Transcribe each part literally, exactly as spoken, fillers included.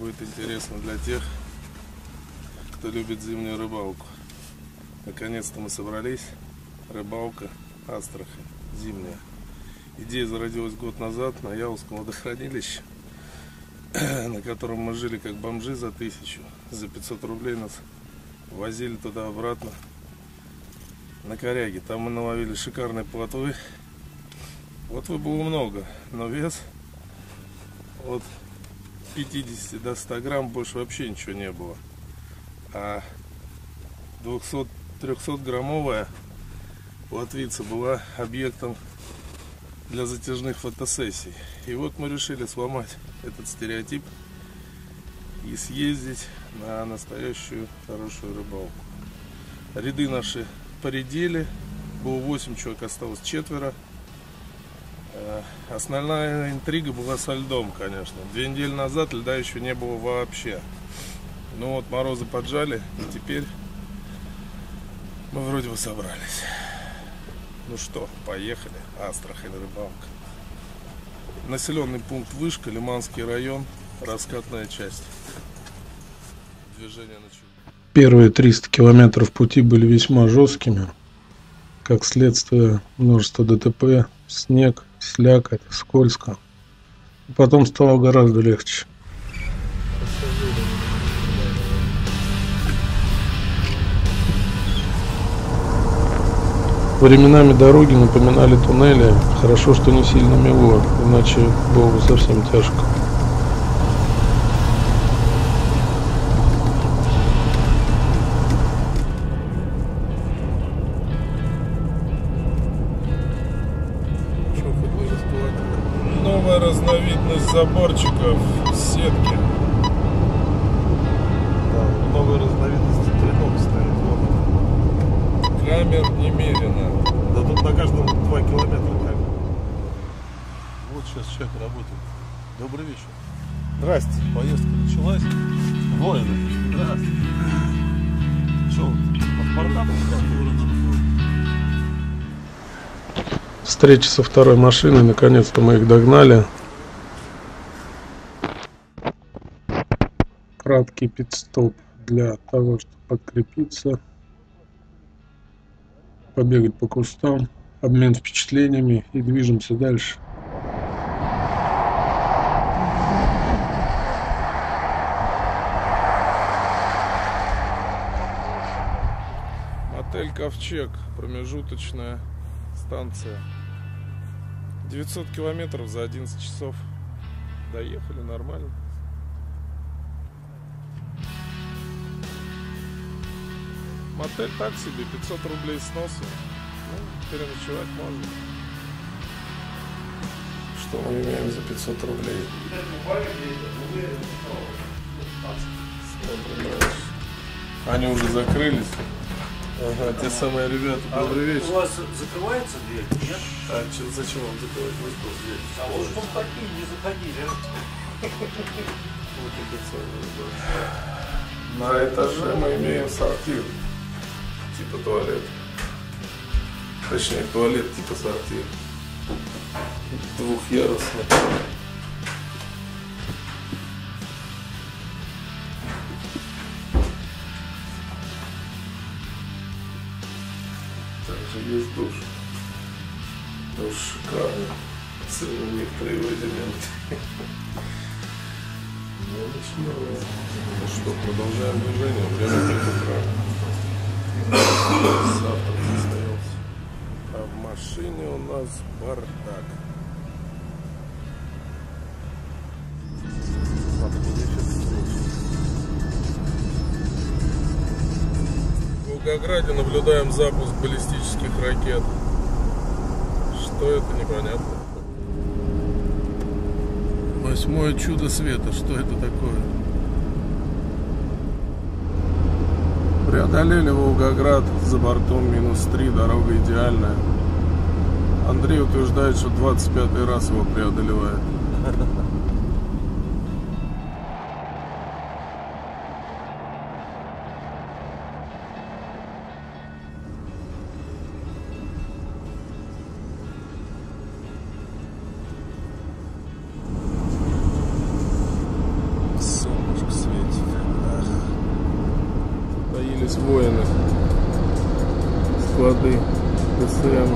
будет интересно для тех, кто любит зимнюю рыбалку. Наконец-то мы собрались. Рыбалка, Астрахань, зимняя. Идея зародилась год назад на Яузском водохранилище, на котором мы жили как бомжи за тысячу. За пятьсот рублей нас возили туда-обратно на коряге. Там мы наловили шикарной плотвы. Плотвы было много, но вес от пятидесяти до ста грамм, больше вообще ничего не было. А двухсот-трехсотграммовая плотвица была объектом для затяжных фотосессий. И вот мы решили сломать этот стереотип и съездить на настоящую хорошую рыбалку. Ряды наши поредели, было восемь человек, осталось четверо. Основная интрига была со льдом, конечно. Две недели назад льда еще не было вообще. Ну вот морозы поджали, и теперь мы вроде бы собрались. Ну что, поехали. Астрахань, рыбалка. Населенный пункт Вышка, Лиманский район, раскатная часть. Движение начало. Первые триста километров пути были весьма жесткими. Как следствие, множество ДТП, снег, слякоть, скользко. Потом стало гораздо легче. Временами дороги напоминали туннели. Хорошо, что не сильно мело, иначе было бы совсем тяжко. Новая разновидность заборчиков сетки. Да, новая разновидность тренок стоит. Вот. Камер немерено. Да тут на каждом два километра камер. Вот сейчас человек работает. Добрый вечер. Здрасте. Поездка началась. Воины. Здрасте. Че, паспорта? Встреча со второй машиной, наконец-то мы их догнали. Краткий пит-стоп для того, чтобы подкрепиться, побегать по кустам, обмен впечатлениями и движемся дальше. Мотель Ковчег, промежуточная станция. девятьсот километров за одиннадцать часов. Доехали нормально. Мотель так себе, пятьсот рублей сносу. Ну, переночевать можно. Что мы имеем за пятьсот рублей? Они уже закрылись. Ага, те самые ребята, добрый вечер. У вас закрывается дверь, нет? А че, зачем вам закрывать мой дверь? А вот чтобы такие не заходили. Вот это самое, да. На этаже мы имеем сортир, типа туалет. Точнее, туалет типа сортир. Двухъярусный. Также есть душ. Душ шикарный. Особенно некоторые его элементы. Ну, начинаем. Ну что, продолжаем движение. Время пять утра. Завтра состоялся. А в машине у нас бардак. В Волгограде наблюдаем запуск баллистических ракет. Что это, непонятно. Восьмое чудо света. Что это такое? Преодолели Волгоград. За бортом минус три. Дорога идеальная. Андрей утверждает, что двадцать пятый раз его преодолевает. Солнышко присвоены склады ДСМ.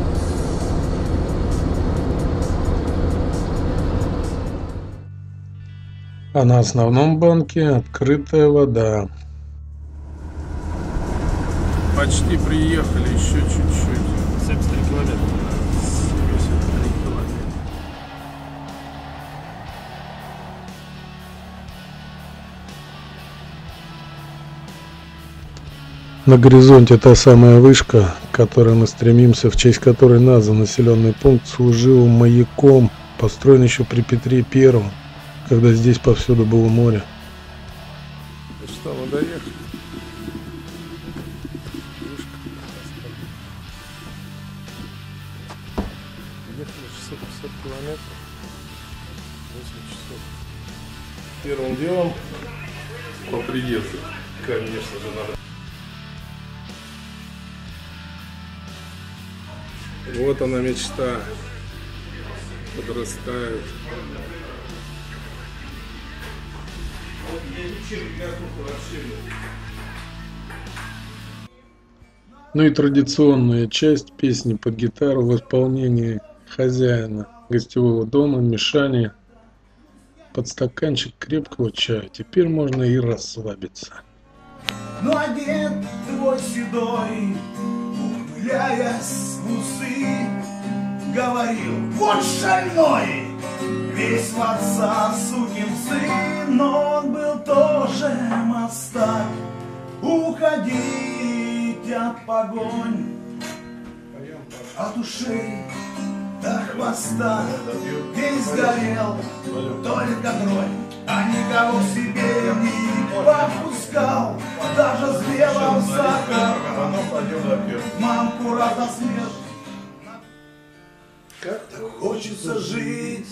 А на основном банке открытая вода. Почти приехали, еще чуть-чуть. семьдесят три километра. семьдесят три километра. На горизонте та самая вышка, к которой мы стремимся, в честь которой назван населенный пункт, служил маяком, построен еще при Петре Первом, когда здесь повсюду было море. Ну что, мы доехали. Ехали шестьсот пятьдесят километров. восемь часов. Первым делом по приезду, конечно же, надо. Вот она мечта. Подрастает. Ну и традиционная часть песни под гитару в исполнении хозяина гостевого дома Мишани под стаканчик крепкого чая. Теперь можно и расслабиться. Ну а дед твой седой, ухмыляясь в усы, говорил: вот шальной, весь в отца сукин сын, но он был тоже мастак. Уходить от погонь, от ушей до хвоста, весь горел, только тронь, а никого к себе не подпускал, даже сделал сахар, мамку разосмел. Как так хочется жить,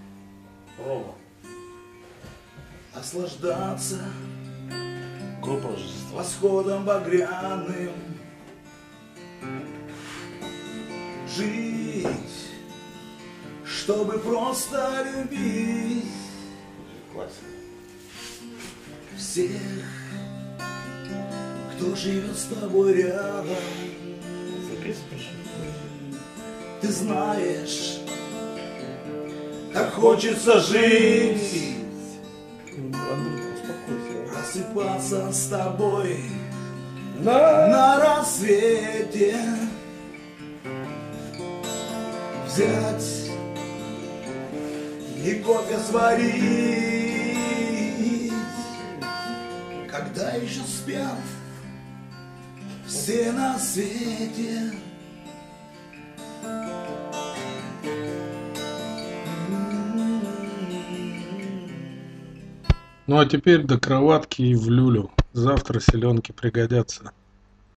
наслаждаться восходом багряным, жить, чтобы просто любить всех, кто живет с тобой рядом. Ты знаешь, так хочется жить, просыпаться с тобой на, на рассвете, взять и кофе сварить, когда еще спят все на свете. Ну а теперь до кроватки и в люлю. Завтра селенки пригодятся.